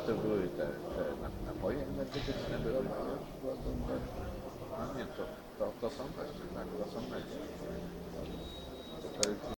to były te napoje energetyczne, były, no nie, to są właśnie, tak, to są mecze. To jest